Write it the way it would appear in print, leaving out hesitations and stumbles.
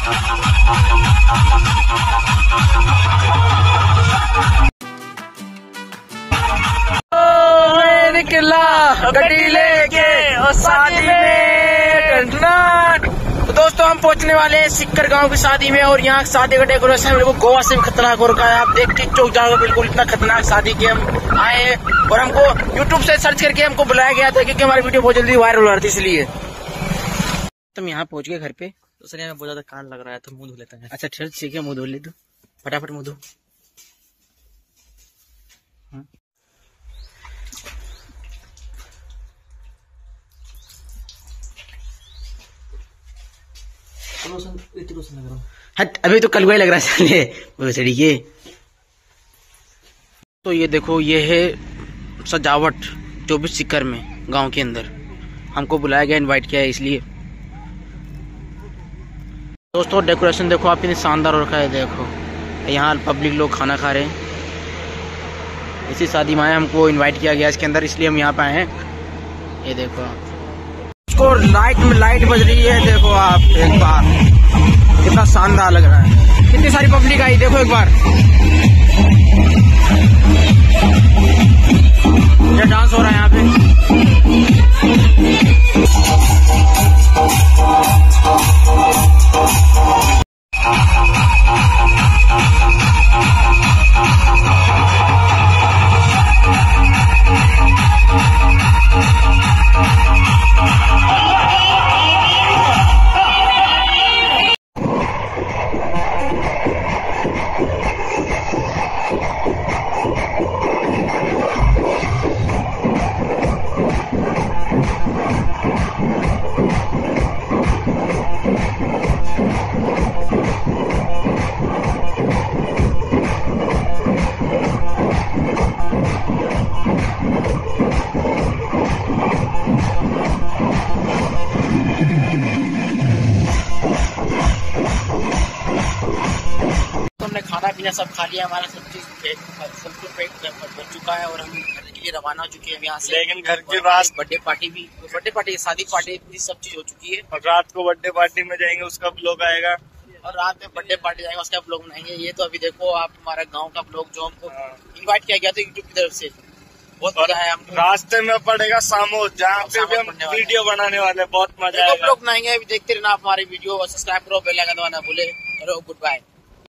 निकला गड्डी लेके और शादी में। तो दोस्तों हम पहुंचने वाले हैं सिक्कर गांव की शादी में, और यहाँ शादी का डेकोरेशन बिल्कुल गोवा से भी खतरनाक हो रखा है। आप देख टिकटॉक जाओगे बिल्कुल इतना खतरनाक शादी के हम आए हैं, और हमको यूट्यूब से सर्च करके हमको बुलाया गया था क्योंकि हमारी वीडियो बहुत जल्दी वायरल हो रही थी, इसलिए तुम यहाँ पहुंच गए घर पे। तो सर यहाँ बहुत ज्यादा कान लग रहा है तो मुंह धो लेता है। अच्छा ठीक है, मुंह धो ले, तू फटाफट मुंह धो। हट, अभी तो कलुआ लग रहा है साले भोसड़ी के। तो ये देखो, ये है सजावट जो भी सिक्कर में गांव के अंदर हमको बुलाया गया, इनवाइट किया है इसलिए। दोस्तों डेकोरेशन देखो आप, इतनी शानदार हो रखा है। देखो यहाँ पब्लिक लोग खाना खा रहे हैं। इसी शादी में हमको इनवाइट किया गया इसके अंदर, इसलिए हम यहाँ पे आए हैं। ये देखो उसको लाइट में लाइट बज रही है, देखो आप एक बार कितना शानदार लग रहा है। कितनी सारी पब्लिक आई, देखो एक बार। ये डांस हो रहा है यहाँ पे। हमने खाना पीना सब खा लिया, हमारा सब कुछ पेट भर चुका है, और हम घर के लिए रवाना हो चुके हैं यहाँ से। लेकिन घर के बाद बर्थडे पार्टी शादी पार्टी सब चीज हो चुकी है, और रात को बर्थडे पार्टी में जाएंगे, उसका ब्लॉग आएगा, और रात में बर्थडे पार्टी जाएंगे, उसका ब्लॉग बनाएंगे। ये तो अभी देखो आप हमारा गाँव का ब्लॉग जो हमको इन्वाइट किया गया था यूट्यूब की तरफ से, बहुत मजा है। हम रास्ते में पड़ेगा सामो, जहाँ पे भी हम वीडियो बनाने वाले, बहुत मजा आएगा। ब्लॉग बनाएंगे, अभी देखते रहना आप हमारी वीडियो, सब्सक्राइब करो, बेल आइकन दबाना भूले। चलो गुड बाय।